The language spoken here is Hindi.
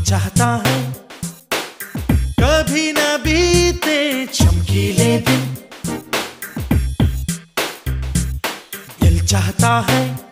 चाहता है कभी न बीते चमकीले दिन। दिल चाहता है